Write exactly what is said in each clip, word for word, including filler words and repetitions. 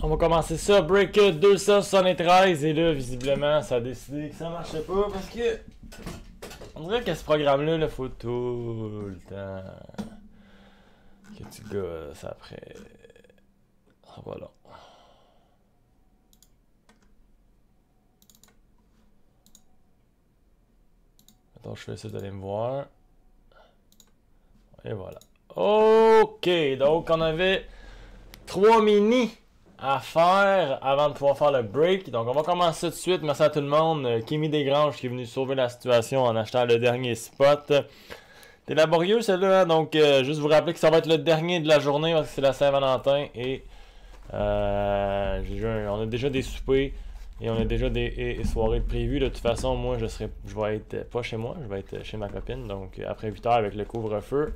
On va commencer ça, break deux cent soixante-treize, et là, visiblement, ça a décidé que ça marchait pas, parce que... On dirait que ce programme-là, il faut tout le temps... que tu gosses après... Ah, voilà. Attends, je fais ça, vous allez me voir. Et voilà. Ok, donc on avait trois mini à faire avant de pouvoir faire le break. Donc on va commencer tout de suite. Merci à tout le monde. Kimi Desgranges qui est venu sauver la situation en achetant le dernier spot. C'est laborieux celui-là, donc euh, juste vous rappeler que ça va être le dernier de la journée parce que c'est la Saint-Valentin et euh, j'ai un, on a déjà des soupers et on a déjà des et, et soirées prévues. De toute façon, moi je serai je vais être pas chez moi, je vais être chez ma copine, donc après huit heures avec le couvre-feu.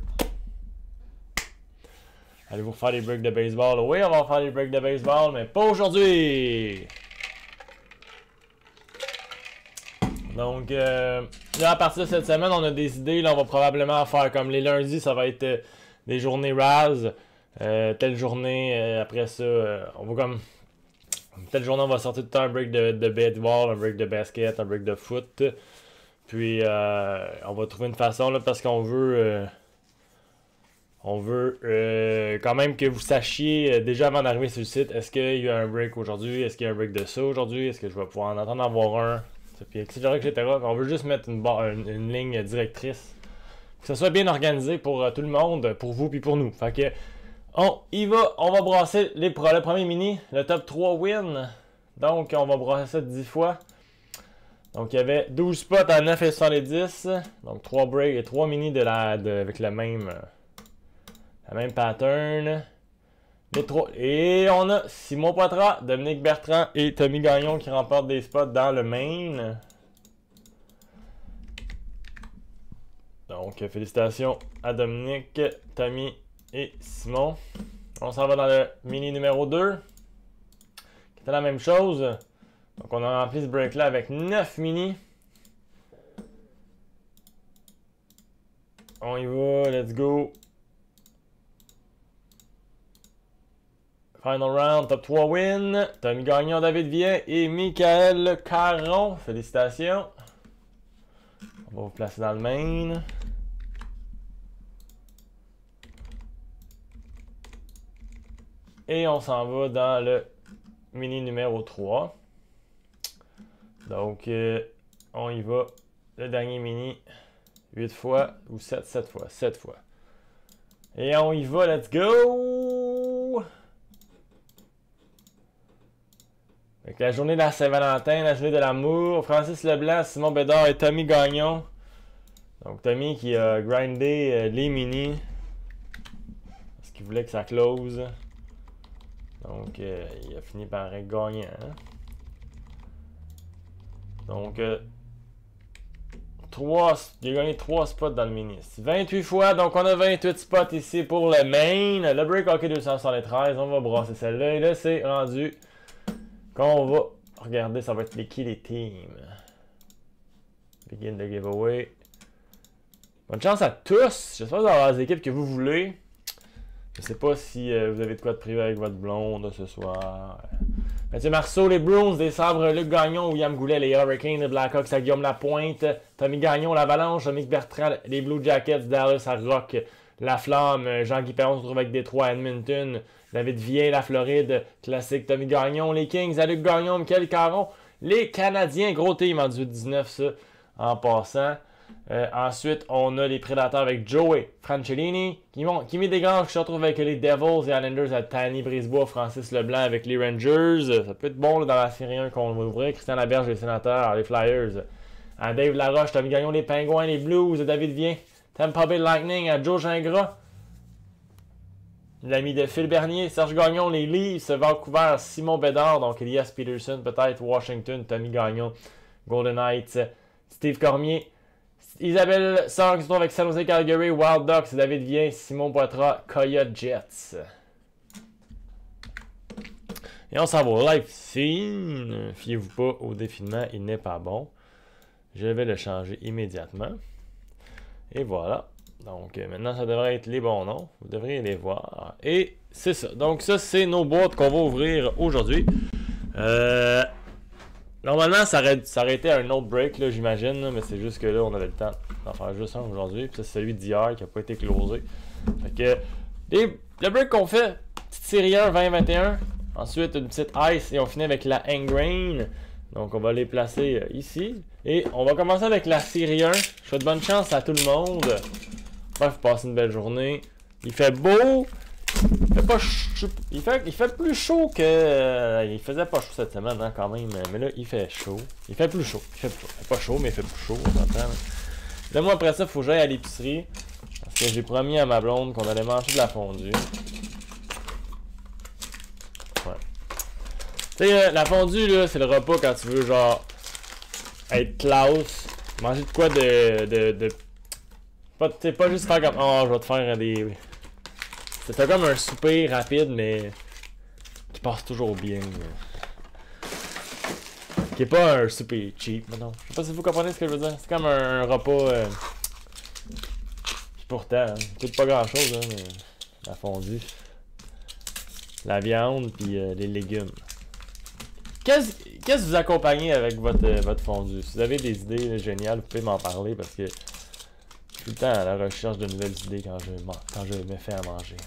Allez-vous faire des breaks de baseball? Oui, on va faire des breaks de baseball, mais pas aujourd'hui! Donc, euh, là, à partir de cette semaine, on a des idées. Là, on va probablement faire comme les lundis, ça va être euh, des journées Raz. Euh, telle journée, euh, après ça, euh, on va comme... Telle journée, on va sortir tout le temps un break de, de baseball, un break de basket, un break de foot. Puis, euh, on va trouver une façon, là, parce qu'on veut... Euh, On veut euh, quand même que vous sachiez euh, déjà avant d'arriver sur le site, est-ce qu'il y a un break aujourd'hui, est-ce qu'il y a un break de ça aujourd'hui, est-ce que je vais pouvoir en attendre d'avoir un, puis et cetera, et cetera. On veut juste mettre une, une, une ligne directrice, que ce soit bien organisé pour euh, tout le monde, pour vous puis pour nous. Fait que, on y va, on va brasser les, le premier mini, le top trois win. Donc, on va brasser ça dix fois. Donc, il y avait douze spots à neuf et soixante-dix. Donc, trois breaks et trois mini de la, de, avec le même... Euh, La même pattern. Les trois. Et on a Simon Poitras, Dominique Bertrand et Tommy Gagnon qui remportent des spots dans le main. Donc, félicitations à Dominique, Tommy et Simon. On s'en va dans le mini numéro deux. Qui était la même chose. Donc, on a rempli ce break-là avec neuf mini. On y va, let's go. Final round, top trois win. Tommy Gagnon, David Vien et Michael Caron. Félicitations. On va vous placer dans le main. Et on s'en va dans le mini numéro trois. Donc, euh, on y va. Le dernier mini. huit fois ou sept, sept fois. sept fois. Et on y va, let's go! Avec la journée de la Saint-Valentin, la journée de l'amour, Francis Leblanc, Simon Bédard et Tommy Gagnon. Donc Tommy qui a grindé euh, les mini. Parce qu'il voulait que ça close. Donc euh, il a fini par être gagnant. Hein? Donc euh, trois, il a gagné trois spots dans le mini. vingt-huit fois, donc on a vingt-huit spots ici pour le main. Le break hockey deux cent soixante-treize, on va brasser celle-là. Et là c'est rendu... Quand on va regarder, ça va être les qui les teams. Begin the giveaway. Bonne chance à tous. J'espère que vous avez les équipes que vous voulez. Je sais pas si euh, vous avez de quoi de privé avec votre blonde ce soir. Mathieu Marceau, les Bruins, des Sabres, Luc Gagnon, William Goulet, les Hurricanes, les Blackhawks à Guillaume Lapointe, Tommy Gagnon, l'Avalanche, Dominique Bertrand, les Blue Jackets, Dallas à Rock, La Flamme, Jean-Guy Perron se retrouve avec Détroit, Edmonton, David Vien, la Floride, classique Tommy Gagnon, les Kings, à Luc Gagnon, Michael Caron, les Canadiens, gros team en dix-huit dix-neuf ça, en passant. Euh, ensuite, on a les Prédateurs avec Joey Francellini, Kimi Desgranges qui se retrouve avec les Devils et Islanders à Tanny Brisebois, Francis Leblanc avec les Rangers. Ça peut être bon là, dans la série un qu'on va ouvrir. Christian Laberge, les Sénateurs, les Flyers. À Dave Laroche, Tommy Gagnon, les Pingouins, les Blues, David Vien, Tampa Bay Lightning, à Joe Gingras. L'ami de Phil Bernier, Serge Gagnon, les Leafs, Vancouver, Simon Bédard, donc Elias Peterson, peut-être Washington, Tommy Gagnon, Golden Knights, Steve Cormier, Isabelle Sang, avec San Jose Calgary, Wild Ducks, David Vien, Simon Poitras, Coyote Jets. Et on s'en va au live scene. Fiez-vous pas au défilement, il n'est pas bon. Je vais le changer immédiatement. Et voilà. Donc euh, maintenant, ça devrait être les bons noms. Vous devriez les voir. Et c'est ça. Donc ça, c'est nos boîtes qu'on va ouvrir aujourd'hui. Euh, normalement, ça aurait, ça aurait été un autre break, là, j'imagine. Mais c'est juste que là, on avait le temps d'en faire juste un aujourd'hui. Puis ça, c'est celui d'hier qui n'a pas été closé. Fait que les, le break qu'on fait, petite série un vingt vingt et un. Ensuite, une petite ice et on finit avec la Engrain. Donc on va les placer euh, ici. Et on va commencer avec la série un. Je souhaite bonne chance à tout le monde. Bref, passez une belle journée. Il fait beau. Il fait pas chaud. Il fait, il fait plus chaud que. Euh, il faisait pas chaud cette semaine, hein, quand même. Mais là, il fait chaud. Il fait plus chaud. Il fait, il fait pas chaud, mais il fait plus chaud. On s'entend. Là, moi, après ça, il faut que j'aille à l'épicerie. Parce que j'ai promis à ma blonde qu'on allait manger de la fondue. Ouais. Tu sais, la fondue, là, c'est le repas quand tu veux, genre, être classe. Manger de quoi de. de, de pas, tu sais, pas juste faire comme. Oh, je vais te faire des. C'est comme un souper rapide, mais. qui passe toujours bien. Qui est pas un souper cheap, mais non. Je sais pas si vous comprenez ce que je veux dire. C'est comme un, un repas. Euh... Pourtant, hein, coûte pas grand chose, hein, mais. La fondue. La viande, puis euh, les légumes. Qu'est-ce que vous accompagnez avec votre, euh, votre fondue? Si vous avez des idées là, géniales, vous pouvez m'en parler parce que je suis tout le temps à la recherche de nouvelles idées quand je, quand je me fais à manger.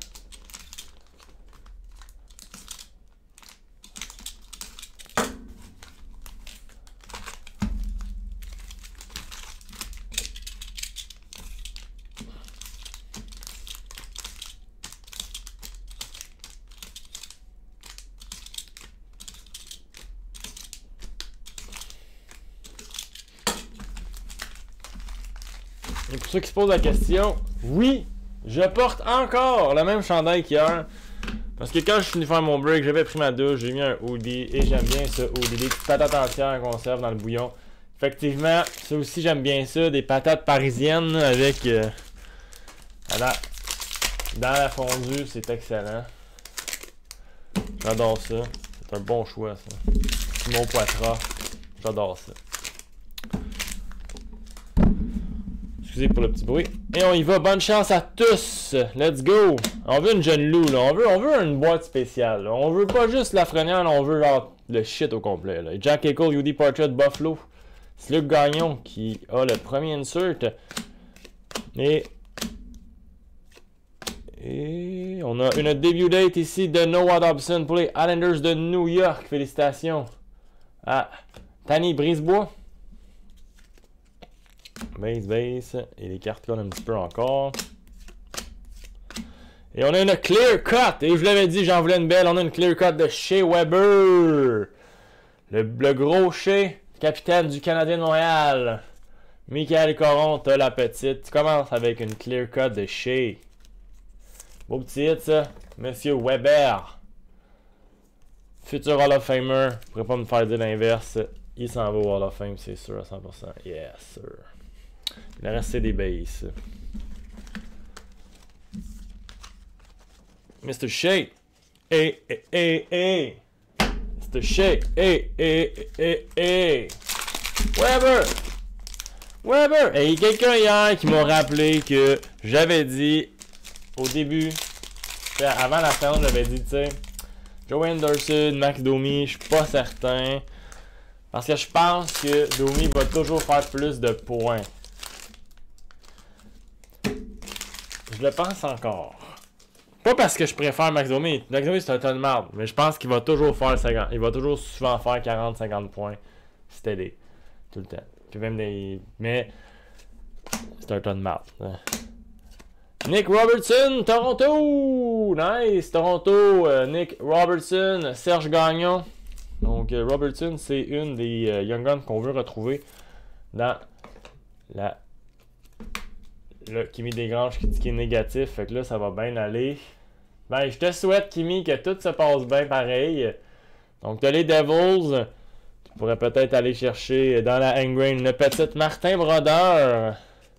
Et pour ceux qui se posent la question, oui, je porte encore le même chandail qu'hier. Parce que quand je suis venu faire mon break, j'avais pris ma douche, j'ai mis un hoodie et j'aime bien ça, hoodie. Des petites patates entières qu'on serve dans le bouillon. Effectivement, ça aussi j'aime bien ça, des patates parisiennes avec euh, la, dans la fondue, c'est excellent. J'adore ça, c'est un bon choix ça. Simon Poitras, j'adore ça. Excusez pour le petit bruit. Et on y va. Bonne chance à tous. Let's go. On veut une jeune loup, là. On veut, on veut une boîte spéciale. Là. On veut pas juste la frenière, là. On veut genre le shit au complet. Là. Jack Eichel, U D Portrait, Buffalo. C'est Luc Gagnon qui a le premier insert. Et... Et... On a une debut date ici de Noah Dobson pour les Islanders de New York. Félicitations à Tanny Brisebois. Base, base. Et les cartes là, un petit peu encore. Et on a une clear cut. Et je vous l'avais dit, j'en voulais une belle. On a une clear cut de Shea Weber. Le, le gros Shea, capitaine du Canadien de Montréal. Michael Coron, t'as la petite. Tu commences avec une clear cut de Shea. Beau petit hit, ça. Monsieur Weber. Futur Hall of Famer. Je pourrais pas me faire dire l'inverse. Il s'en va au Hall of Fame, c'est sûr, à cent pour cent. Yes, sir. Le reste, c'est des bases. mister Shea. Hey, hey, hey, hey. mister Shea. Hey, hey, hey, hey. Weber. Weber. Et il y a quelqu'un hier qui m'a rappelé que j'avais dit au début, avant la séance, j'avais dit, tu sais, Joe Anderson, Max Domi, je suis pas certain. Parce que je pense que Domi va toujours faire plus de points. Je le pense encore. Pas parce que je préfère Max Domi. Max Domi, c'est un ton de marde. Mais je pense qu'il va toujours faire cinquante. Il va toujours souvent faire quarante à cinquante points. Steady. Tout le temps. Puis même des... Mais... c'est un ton de marde. Nick Robertson, Toronto! Nice! Toronto, euh, Nick Robertson, Serge Gagnon. Donc, euh, Robertson, c'est une des euh, Young Guns qu'on veut retrouver dans la... Là, Kimi Desgranges qui dit qu'il est négatif. Fait que là, ça va bien aller. Ben, je te souhaite, Kimi, que tout se passe bien pareil. Donc, t'as les Devils. Tu pourrais peut-être aller chercher dans la Engrain une petite Martin Brodeur.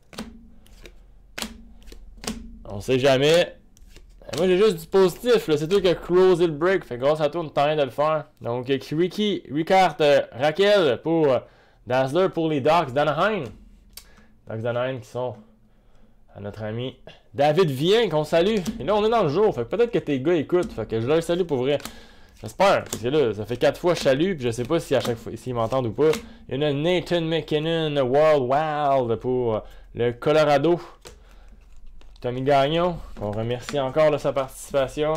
On sait jamais. Moi, j'ai juste du positif. C'est toi qui as closé le break. Fait que grâce à toi, on est en train de le faire. Donc, Ricky, Ricard, euh, Raquel pour euh, Dazzler pour les Ducks d'Anaheim. Ducks d'Anaheim qui sont à notre ami David Vien, qu'on salue. Et là, on est dans le jour, fait que peut-être que tes gars écoutent, fait que je leur salue pour vrai. J'espère, parce que là, ça fait quatre fois que je salue, puis je sais pas si à chaque fois, s'ils m'entendent ou pas. Il y en a Nathan McKinnon, World Wild pour le Colorado. Tommy Gagnon, qu'on remercie encore de sa participation.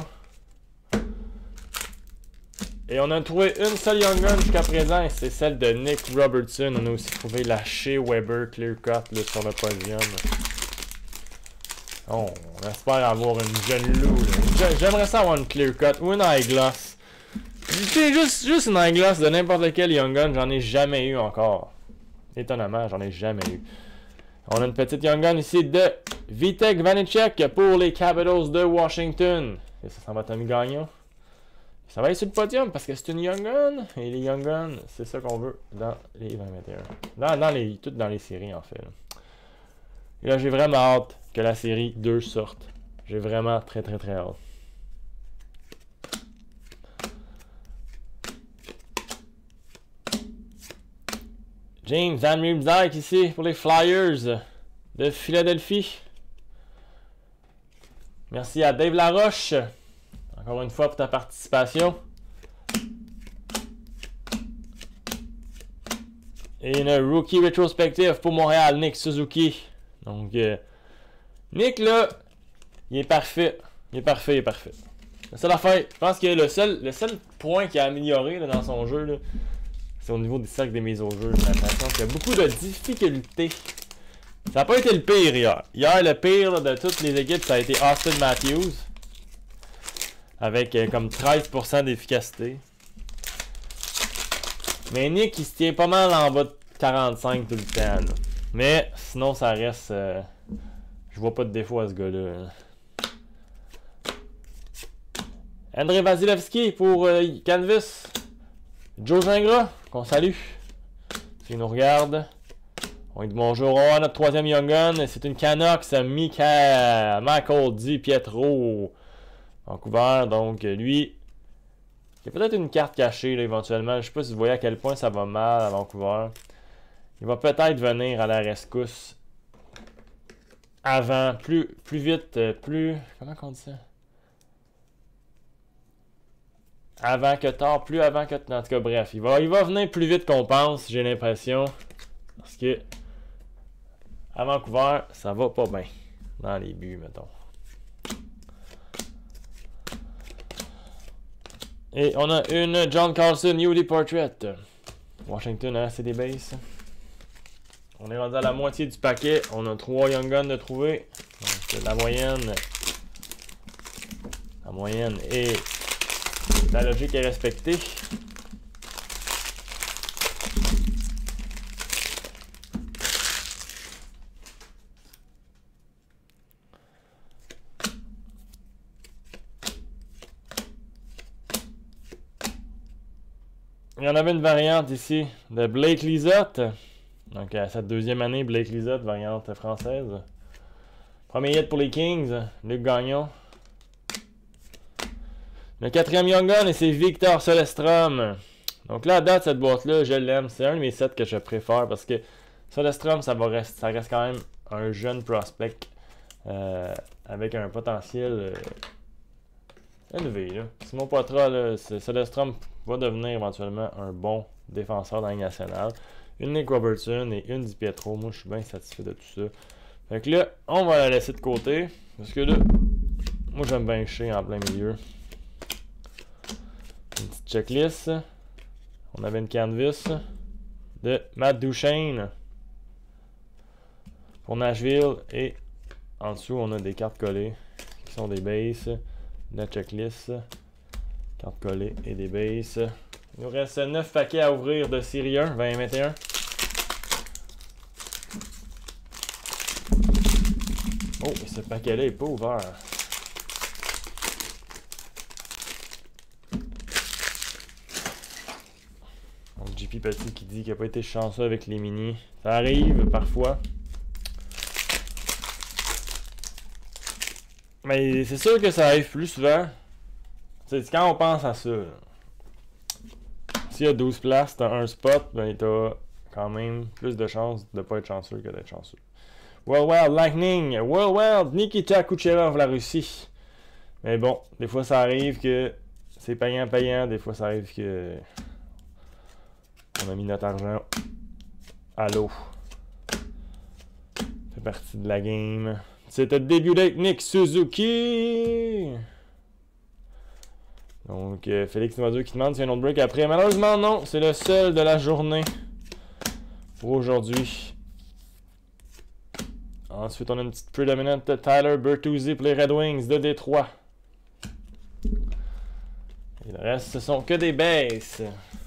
Et on a trouvé une seule Young Gun jusqu'à présent, et c'est celle de Nick Robertson. On a aussi trouvé la Shea Weber Clear Cut là, sur le podium. Oh, on espère avoir une jeune loup. J'aimerais ça avoir une Clear Cut ou une Eyeglass. Juste, juste une Eyeglass de n'importe quel Young Gun, j'en ai jamais eu encore. Étonnamment, j'en ai jamais eu. On a une petite Young Gun ici de Vitek Vanecek pour les Capitals de Washington. Et ça s'en va Tommy Gagnon. Ça va aller sur le podium parce que c'est une Young Gun. Et les Young Guns, c'est ça qu'on veut dans les vingt vingt et un. Dans, dans les, toutes dans les séries en fait. Là. Et là, j'ai vraiment hâte que la série deux sorte. J'ai vraiment très très très hâte. James Van Riemsdyk ici pour les Flyers de Philadelphie. Merci à Dave Laroche. Encore une fois pour ta participation. Et une Rookie Retrospective pour Montréal, Nick Suzuki. Donc, euh, Nick là, il est parfait. Il est parfait, il est parfait. La seule affaire, je pense que le seul, le seul point qu'il a amélioré là, dans son jeu, là, c'est au niveau des cercles des mises au jeu. J'ai l'impression qu'il y a beaucoup de difficultés. Ça n'a pas été le pire hier. Hier, le pire là, de toutes les équipes, ça a été Austin Matthews. Avec euh, comme treize pour cent d'efficacité. Mais Nick, il se tient pas mal en bas de quarante-cinq tout le temps. Là. Mais sinon, ça reste... Euh, je vois pas de défaut à ce gars-là. André Vasilevski pour euh, Canvas. Joe Gingras, qu'on salue. S'il nous regarde. On lui dit bonjour à notre troisième Young Gun. C'est une Canucks, Mika, Michael Di Pietro. Vancouver, donc lui. Il y a peut-être une carte cachée là, éventuellement. Je ne sais pas si vous voyez à quel point ça va mal à Vancouver. Il va peut-être venir à la rescousse avant, plus, plus vite, plus... Comment on dit ça? Avant que tard, plus avant que... En tout cas, bref, il va, il va venir plus vite qu'on pense, j'ai l'impression. Parce que à Vancouver, ça va pas bien. Dans les buts, mettons. Et on a une John Carlson U D Portrait. Washington, hein, c'est des bases. On est rendu à la moitié du paquet. On a trois Young Guns de trouver. Donc la moyenne. La moyenne est. La logique est respectée. Il y en avait une variante ici de Blake Lizotte. Donc à cette deuxième année, Blake Lizotte, variante française. Premier hit pour les Kings, Luc Gagnon. Le quatrième Young Gun, et c'est Victor Solestrom. Donc là, à date, cette boîte-là, je l'aime. C'est un de mes sets que je préfère parce que Solestrom, ça, va rester, ça reste quand même un jeune prospect euh, avec un potentiel euh, élevé. Là. Simon Poitras, Solestrom va devenir éventuellement un bon défenseur dans la Ligue nationale. Une Nick Robertson et une Di Pietro. Moi, je suis bien satisfait de tout ça. Fait que là, on va la laisser de côté. Parce que là, moi, j'aime bien chier en plein milieu. Une petite checklist. On avait une canvas de Matt Duchesne pour Nashville. Et en dessous, on a des cartes collées qui sont des bases. La checklist. Cartes collées et des bases. Il nous reste neuf paquets à ouvrir de série un, vingt vingt et un. Oh, ce paquet-là n'est pas ouvert. Donc, J P Petit qui dit qu'il n'a pas été chanceux avec les mini. Ça arrive parfois. Mais c'est sûr que ça arrive plus souvent. C'est quand on pense à ça. S'il y a douze places, tu as un spot, ben tu as quand même plus de chances de ne pas être chanceux que d'être chanceux. World Wild Lightning. World Wild Nikita Kucherov, la Russie. Mais bon, des fois ça arrive que c'est payant, payant. Des fois ça arrive que on a mis notre argent à l'eau. Ça fait partie de la game. C'était le début d'être Nick Suzuki. Donc, euh, Félix Noiseux qui demande s'il y a un autre break après. Malheureusement, non. C'est le seul de la journée pour aujourd'hui. Ensuite, on a une petite prédominante de Tyler Bertuzzi pour les Red Wings de Détroit. Et le reste, ce sont que des bases.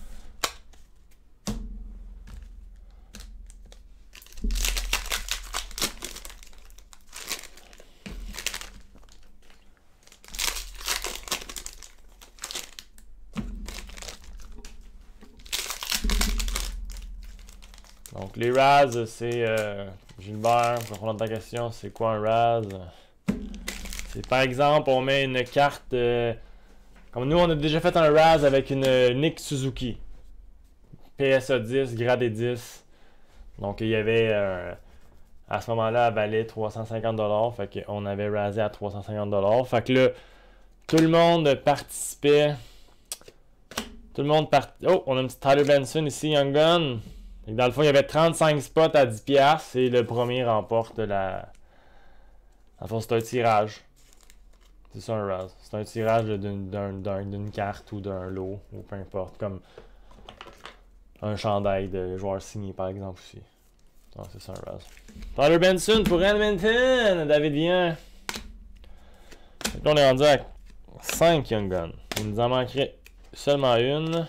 Donc, les Raz, c'est euh, Gilbert. Pour répondre à ta question, c'est quoi un Raz? C'est par exemple, on met une carte. Euh, comme nous, on a déjà fait un Raz avec une euh, Nick Suzuki. P S A dix, gradé dix. Donc, il y avait. Euh, à ce moment-là, elle valait trois cent cinquante dollars. Fait qu'on avait rasé à trois cent cinquante dollars. Fait que là, tout le monde participait. Tout le monde participait. Oh, on a un petit Tyler Benson ici, Young Gun. Et dans le fond, il y avait trente-cinq spots à dix dollars et le premier remporte la... En fond, c'est un tirage. C'est ça un Raz. C'est un tirage d'une carte ou d'un lot, ou peu importe, comme un chandail de joueur signé par exemple aussi. Non, c'est ça un Raz. Tyler Benson pour Edmonton, David Vian. Donc là, on est rendu à cinq Young Guns. Il nous en manquerait seulement une.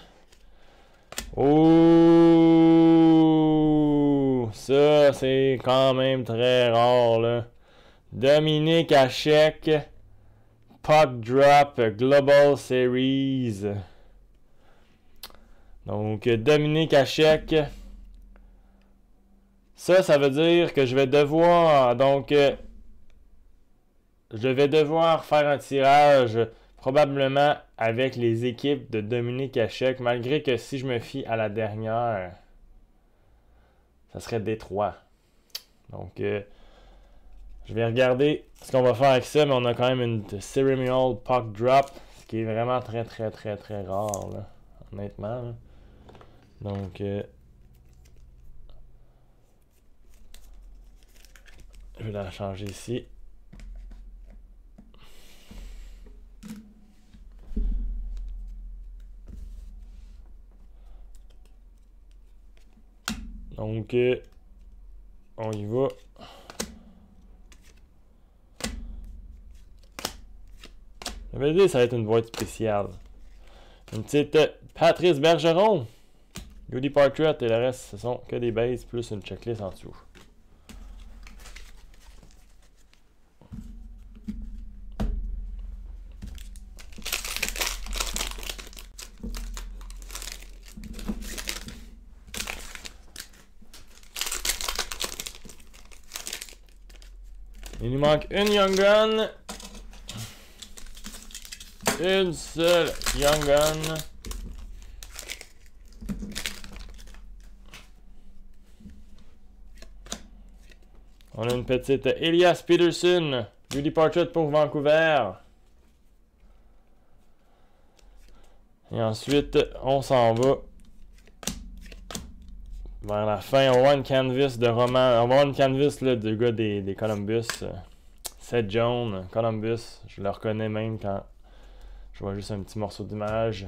Oh, ça c'est quand même très rare là. Dominique Hachek, Puck Drop Global Series. Donc Dominique Hachek. Ça, ça veut dire que je vais devoir donc euh, je vais devoir faire un tirage probablement avec les équipes de Dominique Hachek, malgré que si je me fie à la dernière, ça serait Détroit. Donc, euh, je vais regarder ce qu'on va faire avec ça, mais on a quand même une Ceremonial Puck Drop, ce qui est vraiment très, très, très, très rare, là, honnêtement. Là. Donc, euh, je vais la changer ici. Donc, euh, on y va. J'avais dit que ça va être une boîte spéciale. Une petite euh, Patrice Bergeron. Goody Portrait et le reste, ce sont que des bases plus une checklist en dessous. Il nous manque une Young Gun. Une seule Young Gun. On a une petite Elias Peterson. Beauty Portrait pour Vancouver. Et ensuite, on s'en va vers la fin. On va voir une canvas de roman. On va voir une canvas là, du gars des, des Columbus. Seth Jones, Columbus. Je le reconnais même quand je vois juste un petit morceau d'image.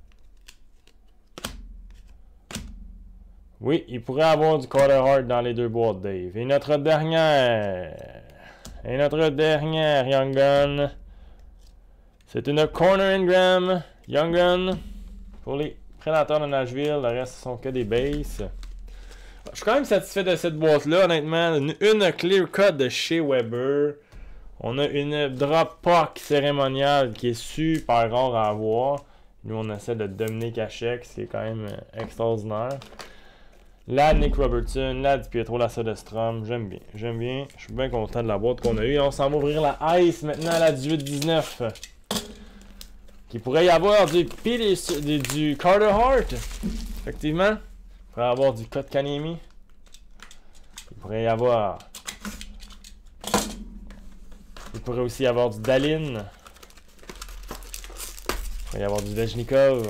Oui, il pourrait avoir du Carter Hart dans les deux boîtes, Dave. Et notre dernière. Et notre dernière Young Gun. C'est une Corner Ingram Young Gun pour les Prédateurs de Nashville. Le reste, ce sont que des bases. Je suis quand même satisfait de cette boîte-là, honnêtement. Une, une clear cut de chez Weber. On a une drop puck cérémoniale qui est super rare à avoir. Nous, on essaie de Dominique Hachek, ce qui est quand même extraordinaire. La Nick Robertson, la Di Pietro, la Soderstrom. J'aime bien, j'aime bien. Je suis bien content de la boîte qu'on a eue. On s'en va ouvrir la Ice maintenant à la dix-huit dix-neuf. Qui pourrait y avoir du, du, du Carter Hart. Effectivement. Il pourrait y avoir du Kotkaniemi. Il pourrait y avoir pourrait aussi y avoir du Dalin. Il pourrait y avoir du Vejnikov.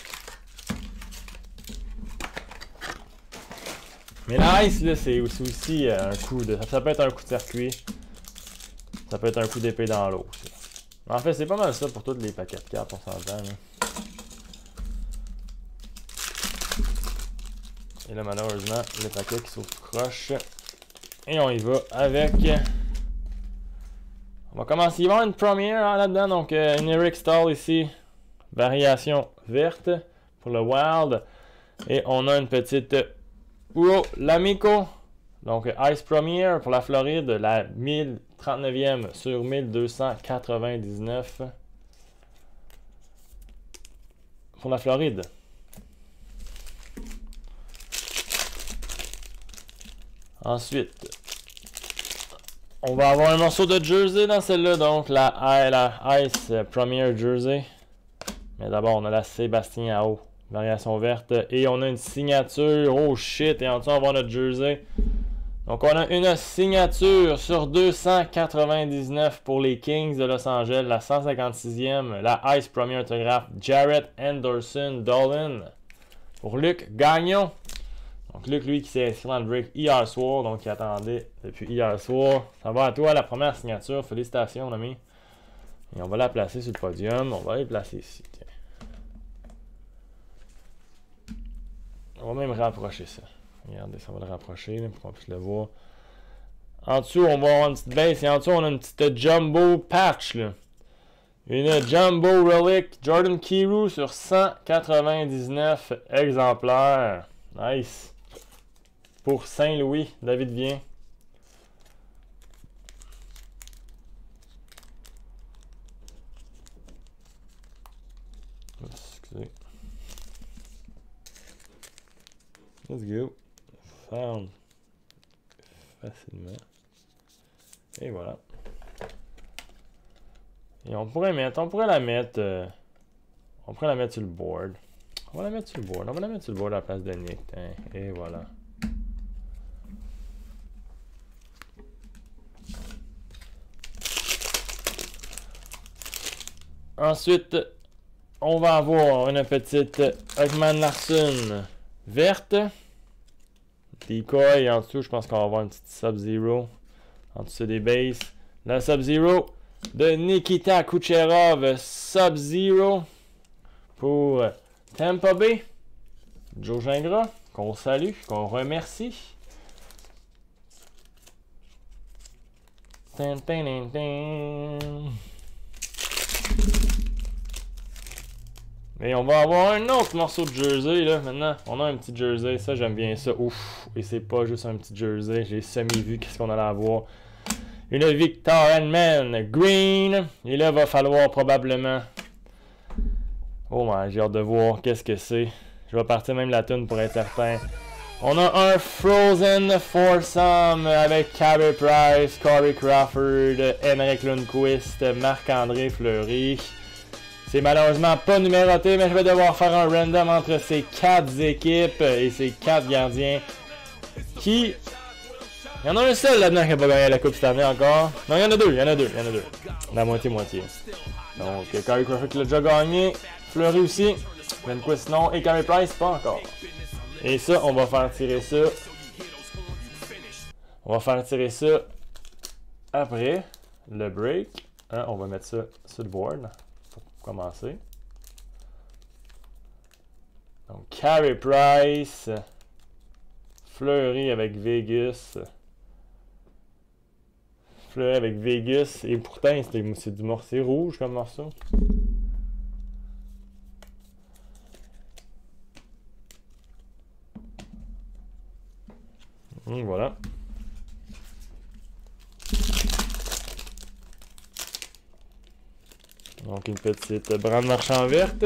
Mais l'ice, là, c'est aussi, aussi euh, un coup de... Ça peut être un coup de circuit. Ça peut être un coup d'épée dans l'eau. En fait, c'est pas mal ça pour tous les paquets de cartes, on s'entend. Et là, malheureusement, le paquet qui s'ouvre tout croche. Et on y va avec... On va commencer. Il va y avoir une première hein, là-dedans. Donc, euh, une Eric Stahl ici. Variation verte pour le Wild. Et on a une petite Uro Lamico. Donc, Ice Premier pour la Floride. La mille trente-neuvième sur mille deux cent quatre-vingt-dix-neuf. Pour la Floride. Ensuite, on va avoir un morceau de jersey dans celle-là, donc la, la Ice Premier Jersey. Mais d'abord, on a la Sébastien Aho, variation verte. Et on a une signature, oh shit, et en dessous, on va avoir notre jersey. Donc, on a une signature sur deux cent quatre-vingt-dix-neuf pour les Kings de Los Angeles, la cent cinquante-sixième, la Ice Premier autographe Jarrett Anderson Dolan. Pour Luc Gagnon. Donc, Luc, lui, qui s'est inscrit dans le break hier soir, donc il attendait depuis hier soir. Ça va à toi, la première signature. Félicitations, mon ami. Et on va la placer sur le podium. On va la placer ici. Tiens. On va même rapprocher ça. Regardez, ça va le rapprocher là, pour qu'on puisse le voir. En dessous, on va avoir une petite base. Et en dessous, on a une petite Jumbo Patch. Là. Une Jumbo Relic Jordan Kyrou sur cent quatre-vingt-dix-neuf exemplaires. Nice. Pour Saint-Louis, David vient. Excusez. Let's go. Found. Facilement. Et voilà. Et on pourrait mettre, on pourrait la mettre, euh, on pourrait la mettre sur le board. On va la mettre sur le board. On va la mettre sur le board à la place de Nick. Hein. Et voilà. Ensuite, on va avoir une petite Ekman Larsson verte. Decoy. En dessous, je pense qu'on va avoir une petite Sub-Zero. En dessous des bases. La Sub-Zero de Nikita Kucherov. Sub-Zero pour Tampa Bay. Joe Gingras, qu'on salue, qu'on remercie. Tin, tin, tin, tin. Et on va avoir un autre morceau de jersey là maintenant. On a un petit jersey, ça j'aime bien ça. Ouf, et c'est pas juste un petit jersey, j'ai semi-vu qu'est-ce qu'on allait avoir. Une Victor Hedman Green. Et là, il va falloir probablement... Oh man, j'ai hâte de voir qu'est-ce que c'est. Je vais partir même la tune pour être certain. On a un Frozen Foursome avec Carey Price, Corey Crawford, Henrik Lundqvist, Marc-André Fleury. C'est malheureusement pas numéroté, mais je vais devoir faire un random entre ces quatre équipes et ces quatre gardiens qui... Il y en a un seul là-dedans qui n'a pas gagné la coupe cette année encore. Non, il y en a deux, il y en a deux, il y en a deux. La moitié-moitié. Donc, Corey Crawford l'a déjà gagné. Fleury aussi. Lundqvist non. Et Carey Price, pas encore. Et ça, on va faire tirer ça. On va faire tirer ça après le break. Hein, on va mettre ça sur le board pour commencer. Donc, Carey Price. Fleury avec Vegas. Fleury avec Vegas. Et pourtant, c'est du morceau rouge comme morceau. Hum, voilà. Donc une petite brande marchand verte.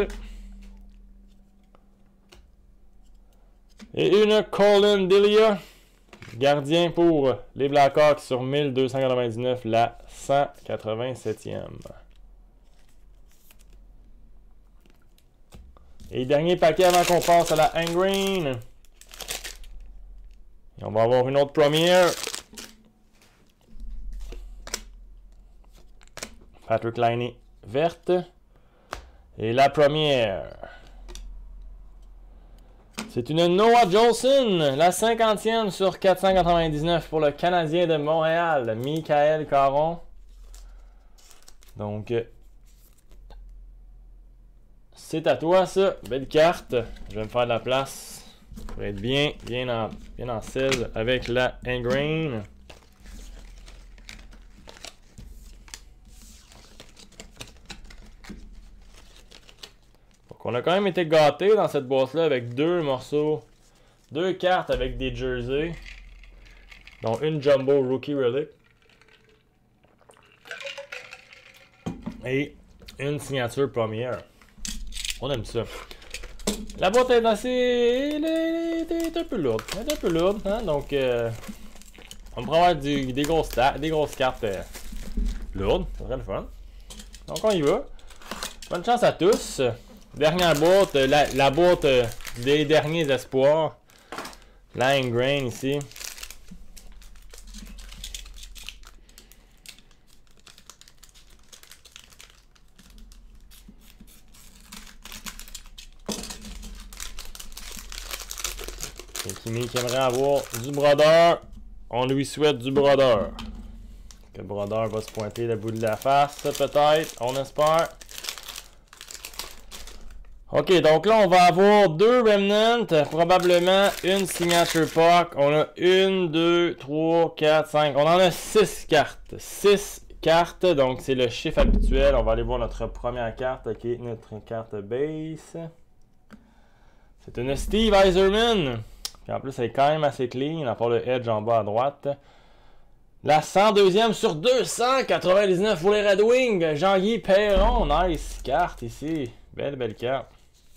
Et une Colin Delia. Gardien pour les Blackhawks sur mille deux cent quatre-vingt-dix-neuf, la cent quatre-vingt-septième. Et dernier paquet avant qu'on passe à la Hangreen. Et on va avoir une autre première. Patrick Laine verte. Et la première, c'est une Noah Jolson, la cinquantième sur quatre cent quatre-vingt-dix-neuf pour le Canadien de Montréal, Michael Caron. Donc, c'est à toi ça, belle carte. Je vais me faire de la place pour être bien, bien en, bien en selle avec la Ingrain. On a quand même été gâtés dans cette boîte-là avec deux morceaux, deux cartes avec des jerseys, dont une Jumbo Rookie Relic et une signature première. On aime ça. La boîte est assez... Elle est, elle est un peu lourde. Elle est un peu lourde, hein? Donc, euh, on va avoir du, des, grosses des grosses cartes euh, lourdes. Ça serait le fun. Donc, on y va. Bonne chance à tous. Dernière boîte, la, la boîte euh, des derniers espoirs. La Ingrain ici. Et Kimi qui aimerait avoir du brodeur. On lui souhaite du brodeur. Que le brodeur va se pointer le bout de la face, peut-être. On espère. Ok, donc là, on va avoir deux Remnants, probablement une Signature Puck. On a une, deux, trois, quatre, cinq. On en a six cartes. six cartes, donc c'est le chiffre habituel. On va aller voir notre première carte, qui est notre carte base. C'est une Steve Yzerman. Puis en plus, elle est quand même assez clean, à part le edge en bas à droite. La cent deuxième sur deux cent quatre-vingt-dix-neuf pour les Red Wings. Jean-Guy Perron, nice carte ici. Belle, belle carte.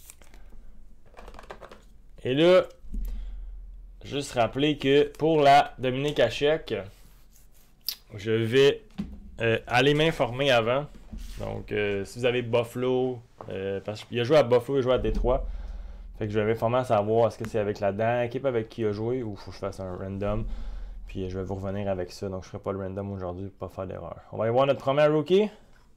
Et là, juste rappeler que pour la Dominique Hachek, je vais euh, aller m'informer avant. Donc, euh, si vous avez Buffalo, euh, parce qu'il a joué à Buffalo, il a joué à Détroit. Fait que je vais m'informer à savoir est-ce que c'est avec la dernière équipe avec qui il a joué ou il faut que je fasse un random. Puis je vais vous revenir avec ça. Donc, je ne ferai pas le random aujourd'hui pour ne pas faire d'erreur. On va aller voir notre premier rookie.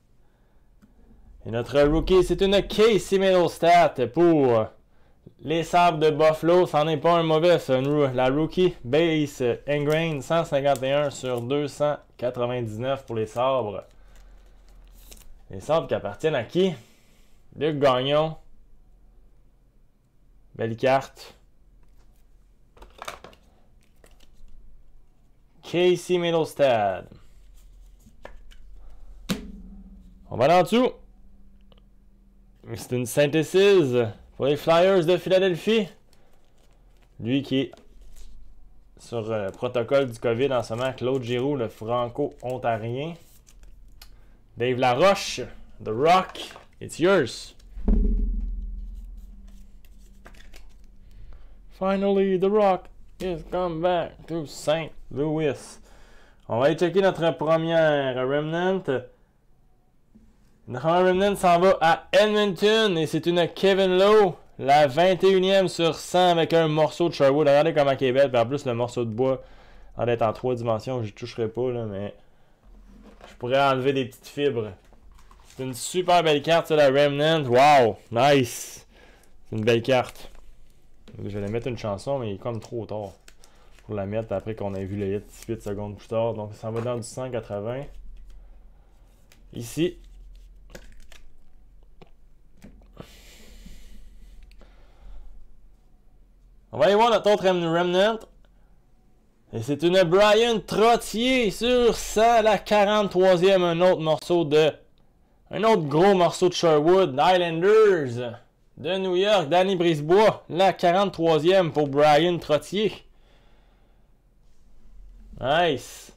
Et notre rookie, c'est une Casey Middlestat pour les Sabres de Buffalo. Ça n'en est pas un mauvais, ça. La rookie base Ingrain cent cinquante et un sur deux cent quatre-vingt-dix-neuf pour les Sabres. Les Sabres qui appartiennent à qui? Luc Gagnon. Belle carte. Casey Middlestat. On va aller en dessous. C'est une synthesis pour les Flyers de Philadelphie. Lui qui est sur le euh, protocole du COVID en ce moment. Claude Giroux, le franco-ontarien. Dave Laroche, The Rock, it's yours. Finally, The Rock is come back to Saint Louis. On va aller checker notre première Remnant. Notre Remnant s'en va à Edmonton et c'est une Kevin Lowe, la vingt et unième sur cent avec un morceau de Sherwood. Regardez comment elle est belle. Puis en plus, le morceau de bois, en être en trois dimensions, je ne toucherai pas, là, mais je pourrais enlever des petites fibres. C'est une super belle carte, ça, la Remnant. Wow, nice. C'est une belle carte. Je vais mettre une chanson, mais il est comme trop tard pour la mettre après qu'on ait vu le hit dix-huit secondes plus tard. Donc ça va dans du cent quatre-vingts. Ici. On va aller voir notre autre Remnant. Et c'est une Brian Trottier sur cent, la quarante-troisième. Un autre morceau de... Un autre gros morceau de Sherwood. Islanders de New York. Danny Brisebois. La quarante-troisième pour Brian Trottier. Nice.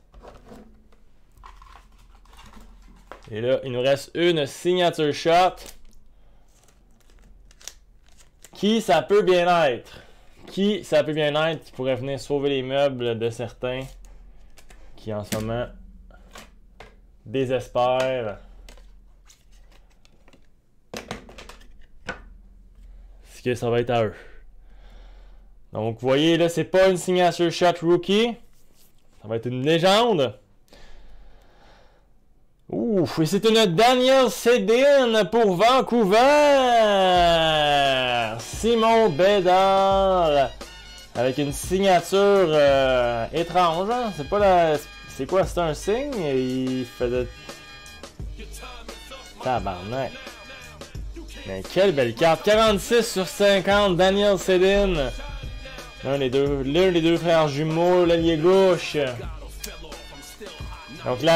Et là, il nous reste une signature shot. Qui ça peut bien être? Qui ça peut bien être qui pourrait venir sauver les meubles de certains qui en ce moment désespèrent? Est-ce que ça va être à eux? Donc, vous voyez, là, c'est pas une signature shot rookie. Ça va être une légende. Ouh! Ouf, et c'est une Daniel Sedin pour Vancouver. Simon Bédard. Avec une signature euh, étrange, hein? C'est pas la... C'est quoi? C'est un signe? Il fait de... Tabarnak. Mais quelle belle carte. quarante-six sur cinquante, Daniel Sedin. L'un des deux, l'un des deux frères jumeaux, l'allié gauche. Donc là...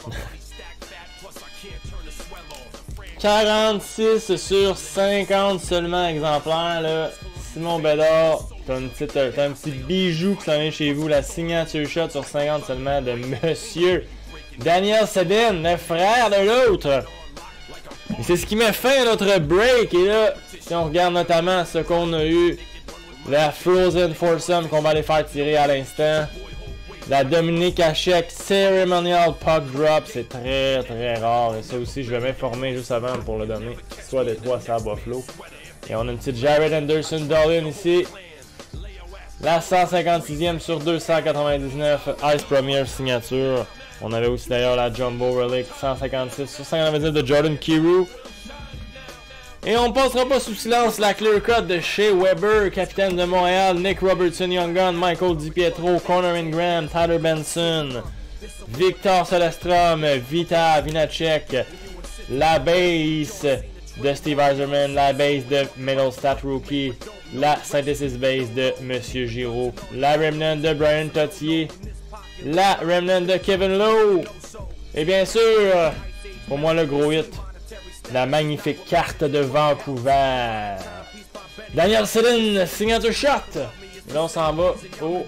quarante-six sur cinquante seulement exemplaires, là. Simon Bédard, t'as une petite, t'as un petit bijou qui s'en vient chez vous, la signature shot sur cinquante seulement de Monsieur Daniel Sedin, le frère de l'autre. Et c'est ce qui met fin à notre break. Et là, si on regarde notamment ce qu'on a eu, la Frozen Foursome qu'on va aller faire tirer à l'instant. La Dominique Hachek Ceremonial Puck Drop, c'est très très rare. Et ça aussi, je vais m'informer juste avant pour le donner. Soit des trois à Buffalo. Et on a une petite Jared Anderson Dolan ici. La cent cinquante-sixième sur deux cent quatre-vingt-dix-neuf. Ice Premier signature. On avait aussi d'ailleurs la Jumbo Relic cent cinquante-six sur cent quatre-vingt-dix de Jordan Kyrou. Et on ne passera pas sous silence la clear cut de Shea Weber, capitaine de Montréal, Nick Robertson, Young Gun, Michael DiPietro, Connor Ingram, Tyler Benson, Victor Solestrom, Vita Vinacek, la base de Steve Yzerman, la base de Middlestat Rookie, la Synthesis base de Monsieur Giraud, la Remnant de Brian Totier, la Remnant de Kevin Lowe, et bien sûr, pour moi le gros hit, la magnifique carte de Vancouver. Daniel Sedin, signature shot. Et là, on s'en va au...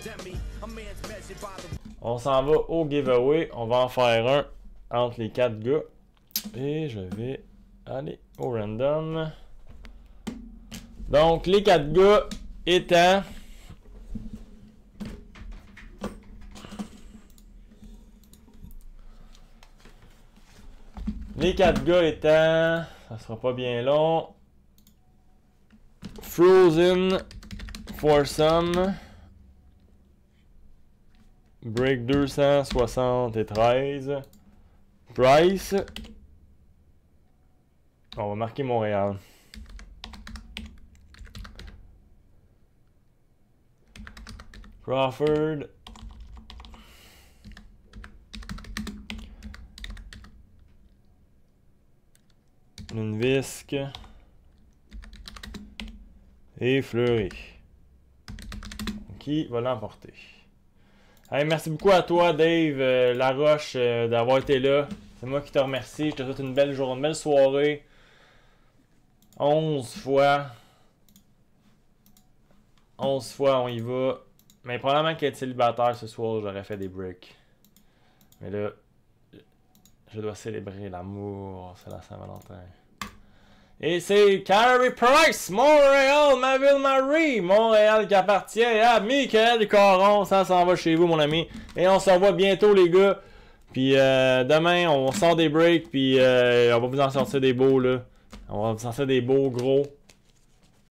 On s'en va au giveaway. On va en faire un entre les quatre gars. Et je vais aller au random. Donc, les quatre gars étant... Les quatre gars étant, ça sera pas bien long, Frozen Foursome, Break deux cent soixante-treize, Price, on va marquer Montréal. Crawford, Lundqvist et Fleury. Qui va l'emporter? Hey, merci beaucoup à toi, Dave euh, Laroche, euh, d'avoir été là. C'est moi qui te remercie. Je te souhaite une belle journée, une belle soirée. onze fois. onze fois, on y va. Mais probablement qu'être célibataire ce soir, j'aurais fait des breaks. Mais là, je dois célébrer l'amour. C'est la Saint-Valentin. Et c'est Carey Price, Montréal, ma ville Marie. Montréal qui appartient à Michael Caron. Ça s'en va chez vous, mon ami. Et on se revoit bientôt, les gars. Puis euh, demain, on sort des breaks. Puis euh, on va vous en sortir des beaux, là. On va vous en sortir des beaux, gros.